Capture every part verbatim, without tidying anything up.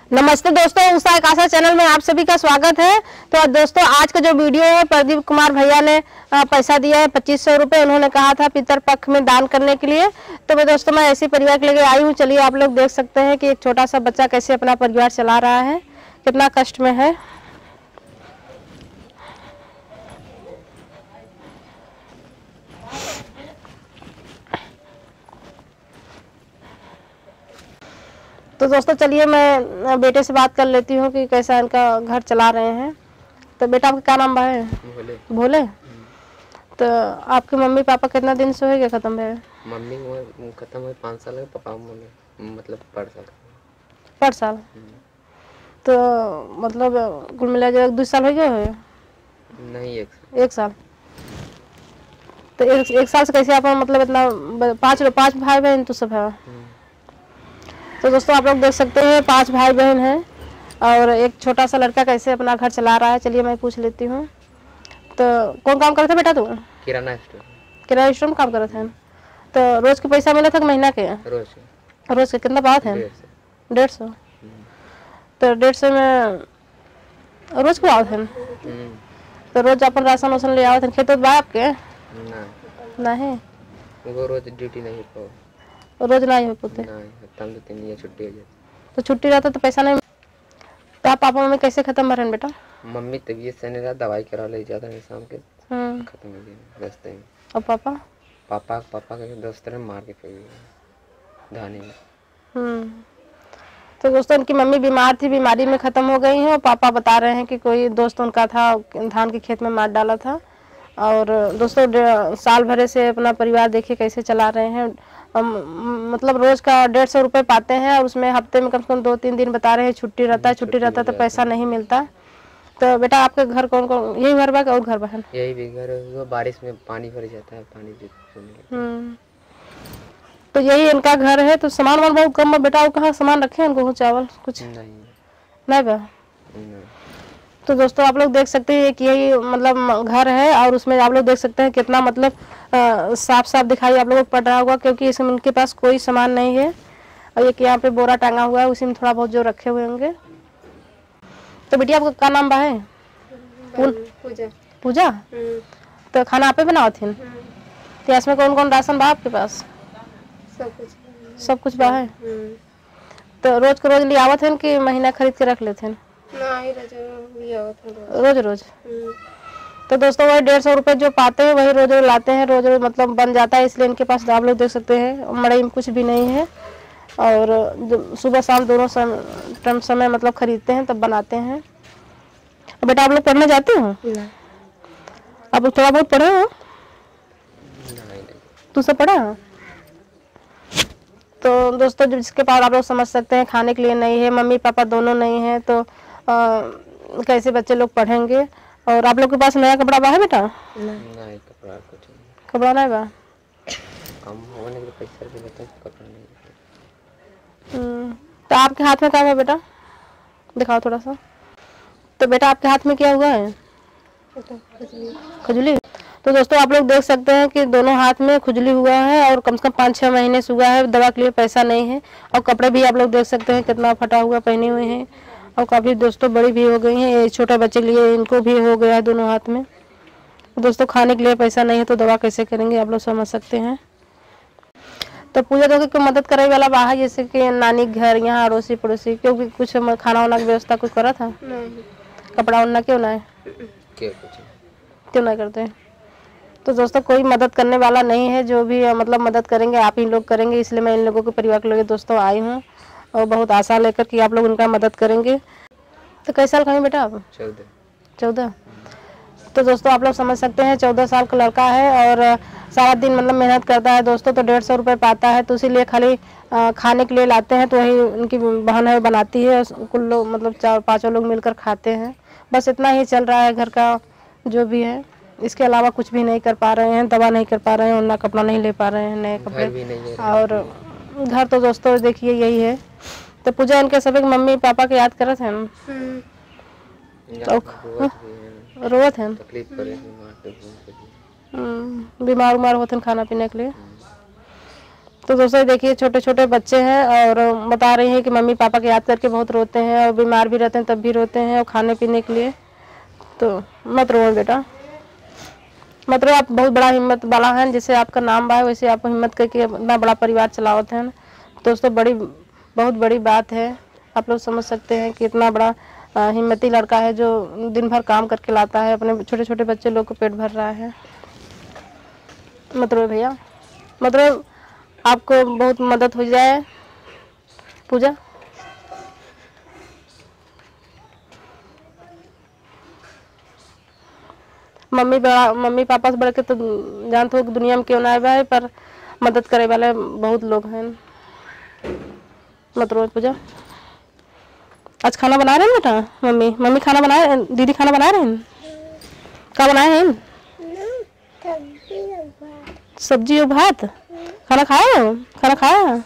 नमस्ते दोस्तों, उषा आकाशा चैनल में आप सभी का स्वागत है। तो दोस्तों आज का जो वीडियो है, प्रदीप कुमार भैया ने पैसा दिया है पच्चीस सौ रुपये। उन्होंने कहा था पितर पक्ष में दान करने के लिए। तो मैं दोस्तों मैं ऐसे परिवार के लेके आई हूँ। चलिए आप लोग देख सकते हैं कि एक छोटा सा बच्चा कैसे अपना परिवार चला रहा है, कितना कष्ट में है। तो दोस्तों चलिए मैं बेटे से बात कर लेती हूँ कि कैसा इनका घर चला रहे हैं। तो बेटा आपका क्या नाम है? भोले। भोले। तो आपके मम्मी पापा कितना दिन से हो गया खत्म है? मम्मी वो खत्म हुए पाँच साल है, पापा बोले मतलब पर साल पर साल। तो मतलब कुल मिला जो एक दो साल हो गए हो? नहीं, एक साल। एक साल। तो एक, एक साल से कैसे आप मतलब इतना पाँच पाँच भाई बहन तो सब है? तो दोस्तों आप लोग देख सकते हैं पांच भाई बहन हैं और एक छोटा सा लड़का कैसे अपना घर चला रहा है। चलिए मैं पूछ लेती हूँ। तो कौन काम करता बेटा तू? किराना स्टोर। किराना स्टोर में काम करता है। तो रोज के पैसा मिला था महीना के? रोज रोज के कितना बात है? डेढ़ सौ। तो डेढ़ सौ में रोज के बात है। तो रोज अपन राशन वासन ले आवत है? खेत बा आपके? नहीं, वो रोज ड्यूटी नहीं हो, रोज नहीं हो पाते। नहीं, तो तीन दिन छुट्टी हो जाती। तो छुट्टी रहता तो पैसा नहीं। तो आप पापा मम्मी कैसे खत्म रहे बेटा? मम्मी तबीयत से नहीं रहा, दवाई करा ले ज्यादा नहीं, शाम के खत्म हो गया रास्ते में। और पापा? पापा पापा के दोस्त ने मार के फेंक दिया धानी में। हम्म। तो दोस्तों उनकी मम्मी बीमार थी, बीमारी में खत्म हो गई हैं। और पापा बता रहे हैं कि कोई दोस्त उनका था, धान के खेत में मार डाला था। और दोस्तों साल भरे से अपना परिवार देखिए कैसे चला रहे हैं। मतलब रोज का डेढ़ सौ रुपये पाते हैं और उसमें हफ्ते में कम से कम दो तीन दिन बता रहे हैं छुट्टी रहता है। छुट्टी रहता है तो पैसा नहीं मिलता। तो बेटा आपके घर कौन कौन? यही घर बा और घर बहन? यही भी घर है, बारिश में पानी भर जाता है, पानी हम्म। तो यही इनका घर है। तो सामान वामान बहुत कम है बेटा। वो कहाँ सामान रखे हैं? गेहूँ चावल कुछ नहीं नहीं बा। तो दोस्तों आप लोग देख सकते हैं कि यही मतलब घर है और उसमें आप लोग देख सकते हैं कितना मतलब आ, साफ साफ दिखाई आप लोगों को पड़ रहा होगा, क्योंकि इसमें उनके पास कोई सामान नहीं है। और एक यहाँ पे बोरा टांगा हुआ है, उसी में थोड़ा बहुत जो रखे हुए होंगे। तो बेटी आपका क्या नाम बा है? पूजा। पूजा। तो खाना आप ही बनाओ थे? तो इसमें कौन कौन राशन बा आपके पास? सब कुछ। सब कुछ बा है। तो रोज को रोज ले आवत है कि महीना खरीद के रख लेते हैं? रोज रोज। तो दोस्तों वही डेढ़ सौ रुपये जो पाते हैं वही रोज रोज लाते हैं, रोज रोज मतलब बन जाता है। इसलिए इनके पास आप लोग देख सकते हैं मड़ई में कुछ भी नहीं है। और सुबह शाम दोनों समय समय मतलब खरीदते हैं तब बनाते हैं। बेटा आप लोग पढ़ने जाते हो? आप लोग थोड़ा बहुत पढ़े हो? तू सब पढ़ा? तो दोस्तों जिसके पास आप लोग समझ सकते हैं खाने के लिए नहीं है, मम्मी पापा दोनों नहीं है, तो आ, कैसे बच्चे लोग पढ़ेंगे। और आप लोग के पास नया कपड़ा बा है बेटा? नहीं, कपड़ा कुछ नहीं। कपड़ा नहीं बा? कम होने के पैसा भी बता, कपड़ा नहीं। तो आपके हाथ में क्या है बेटा? दिखाओ थोड़ा सा। तो बेटा आपके हाथ में क्या हुआ है? खुजली। तो दोस्तों आप लोग देख सकते हैं कि दोनों हाथ में खुजली हुआ है और कम से कम पाँच छः महीने से हुआ है। दवा के लिए पैसा नहीं है। और कपड़े भी आप लोग देख सकते हैं कितना फटा हुआ पहने हुए हैं। और काफ़ी दोस्तों बड़ी भी हो गई हैं। ये छोटे बच्चे के लिए इनको भी हो गया है दोनों हाथ में। दोस्तों खाने के लिए पैसा नहीं है तो दवा कैसे करेंगे आप लोग समझ सकते हैं। तो पूजा तो कोई मदद करे वाला बाहर जैसे कि नानी घर यहाँ अड़ोसी पड़ोसी क्योंकि कुछ खाना वाना की व्यवस्था कोई करा था? नहीं। कपड़ा उन्ना क्यों ना है? क्यों कुछ क्यों नहीं करते? तो दोस्तों कोई मदद करने वाला नहीं है। जो भी मतलब मदद करेंगे आप ही लोग करेंगे। इसलिए मैं इन लोगों के परिवार के लोग दोस्तों आई हूँ और बहुत आशा लेकर कि आप लोग उनका मदद करेंगे। तो कैसे साल का है बेटा आप? चौदह। चौदह। तो दोस्तों आप लोग समझ सकते हैं चौदह साल का लड़का है और सारा दिन मतलब मेहनत करता है दोस्तों। तो डेढ़ सौ रुपये पाता है तो इसीलिए खाली खाने के लिए लाते हैं। तो वही उनकी बहन है बनाती है, कुल लोग मतलब चार पाँचों लोग मिलकर खाते हैं। बस इतना ही चल रहा है घर का जो भी है। इसके अलावा कुछ भी नहीं कर पा रहे हैं। दवा नहीं कर पा रहे हैं, ना कपड़ा नहीं ले पा रहे हैं, नए कपड़े। और घर तो दोस्तों देखिए यही है। तो पूजा इनके सभी मम्मी पापा के याद करत हैं? रोवत हैं? बीमार उमार होते हैं खाना पीने के लिए। तो दोस्तों देखिए छोटे छोटे बच्चे हैं और बता रही हैं कि मम्मी पापा को याद करके बहुत रोते हैं और बीमार भी रहते हैं तब भी रोते हैं और खाने पीने के लिए। तो मत रो बेटा, मत रो, आप बहुत बड़ा हिम्मत वाला है, जैसे आपका नाम है वैसे आप हिम्मत करके इतना बड़ा परिवार चलावत हैं। दोस्तों बड़ी बहुत बड़ी बात है, आप लोग समझ सकते हैं कि इतना बड़ा हिम्मती लड़का है जो दिन भर काम करके लाता है, अपने छोटे छोटे बच्चे लोग को पेट भर रहा है। मत रो भैया, मत रो, आपको बहुत मदद हो जाए। पूजा मम्मी बड़ा मम्मी पापा से बढ़ के तो जानते हो कि दुनिया में क्यों ना आए है, पर मदद करे वाले बहुत लोग हैं। मत रो पूजा। आज खाना बना रहे हैं बेटा? मम्मी मम्मी खाना बना रहे, दीदी खाना बना रहे हैं? क्या बनाए हैं? सब्जी और भात। खाना खाया हो? खाना खाया?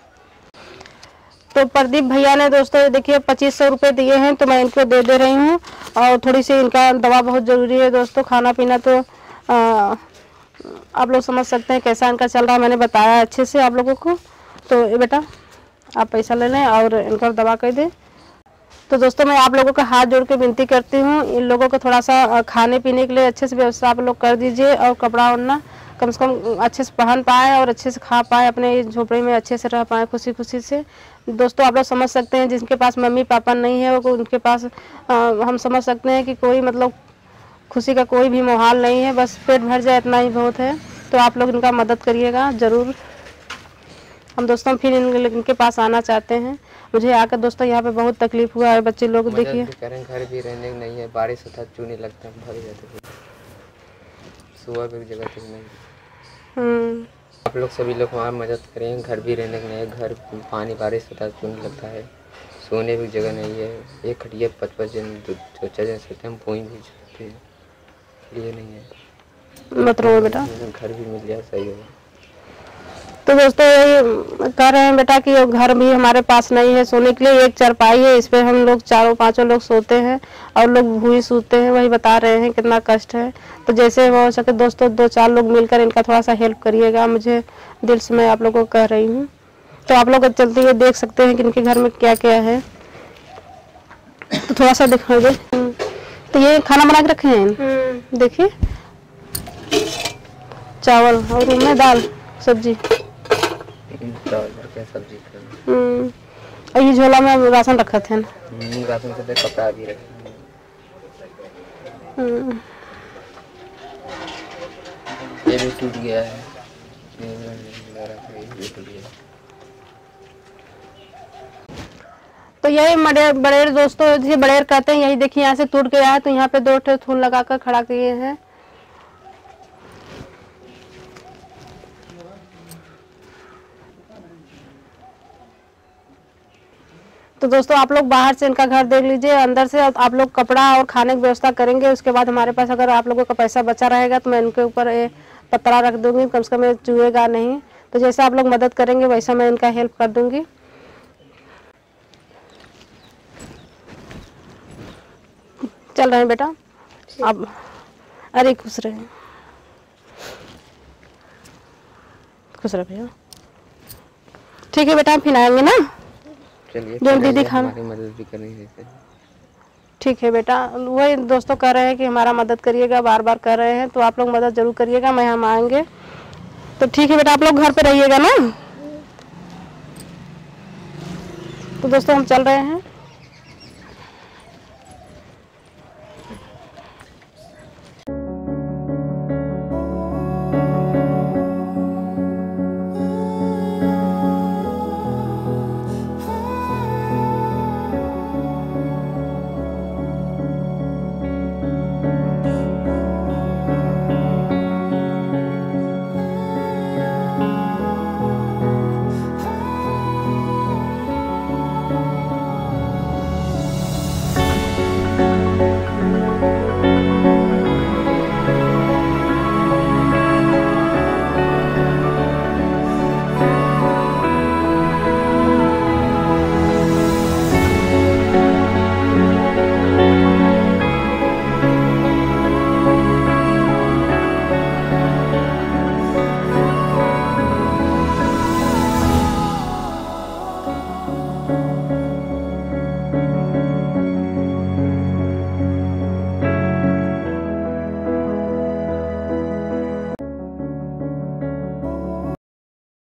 तो प्रदीप भैया ने दोस्तों देखिए पच्चीस सौ रुपये दिए हैं, तो मैं इनको दे दे रही हूँ। और थोड़ी सी इनका दवा बहुत ज़रूरी है दोस्तों, खाना पीना तो आ, आप लोग समझ सकते हैं कैसा इनका चल रहा है, मैंने बताया अच्छे से आप लोगों को। तो ये बेटा आप पैसा ले लें और इनका दवा कर दें। तो दोस्तों मैं आप लोगों का हाथ जोड़ के विनती करती हूँ, इन लोगों को थोड़ा सा खाने पीने के लिए अच्छे से व्यवस्था आप लोग कर दीजिए, और कपड़ा ओढ़ना कम से कम अच्छे से पहन पाए और अच्छे से खा पाए, अपने झोपड़ी में अच्छे से रह पाए खुशी खुशी से। दोस्तों आप लोग समझ सकते हैं जिनके पास मम्मी पापा नहीं है वो उनके पास आ, हम समझ सकते हैं कि कोई मतलब खुशी का कोई भी माहौल नहीं है, बस पेट भर जाए इतना ही बहुत है। तो आप लोग इनका मदद करिएगा ज़रूर। हम दोस्तों फिर इन, इनके पास आना चाहते हैं। मुझे आकर दोस्तों यहाँ पे बहुत तकलीफ हुआ है, बच्चे लोग देखिए घर भी रहने नहीं है, बारिश होता चूने लगता है, भर जाते सुबह भी जगह तक नहीं। हम्म आप लोग सभी लोग वहाँ मदद करें, घर भी रहने नहीं है, घर पानी बारिश होता है चूने लगता है, सोने भी जगह नहीं है, एक खटिया पच पच जन चौचा जन सोते हम पोई भी सकते हैं, लिए नहीं है। मत रो बेटा, घर भी मिल जाए सही होगा। तो दोस्तों यही कह रहे हैं बेटा कि घर भी हमारे पास नहीं है, सोने के लिए एक चारपाई है, इस पे हम लोग चारों पांचों लोग सोते हैं और लोग भूई सोते हैं, वही बता रहे हैं कितना कष्ट है। तो जैसे हो सके दोस्तों दो चार लोग मिलकर इनका थोड़ा सा हेल्प करिएगा, मुझे दिल से मैं आप लोगों को कह रही हूँ। तो आप लोग चलते हुए देख सकते हैं कि इनके घर में क्या क्या है, तो थोड़ा सा दिखाओगे। तो ये खाना बना के रखे हैं, देखिए चावल और में दाल सब्जी, सब्जी और ये झोला में राशन रखा थे, राशन से कपड़ा भी रखे। ये भी टूट गया है, ये टूट गया। तो यही बड़े बड़ेर दोस्तों जिसे बड़ेर कहते हैं, यही देखिए यहाँ से टूट गया है, तो यहाँ पे दो ठे थून लगाकर खड़ा किए हैं। तो दोस्तों आप लोग बाहर से इनका घर देख लीजिए, अंदर से आप लोग कपड़ा और खाने की व्यवस्था करेंगे। उसके बाद हमारे पास अगर आप लोगों का पैसा बचा रहेगा तो मैं इनके ऊपर पतरा रख दूंगी, कम से कम ये चुएगा नहीं। तो जैसे आप लोग मदद करेंगे वैसा मैं इनका हेल्प कर दूंगी। चल रहे हैं बेटा अब, अरे खुश रहे खुश रहे भैया, ठीक है बेटा फिर आएंगे ना, जो दीदी खाना मदद भी करनी है। ठीक है बेटा, वही दोस्तों कह रहे हैं कि हमारा मदद करिएगा, बार बार कर रहे हैं, तो आप लोग मदद जरूर करिएगा, मैं हम आएंगे। तो ठीक है बेटा आप लोग घर पे रहिएगा ना। तो दोस्तों हम चल रहे हैं।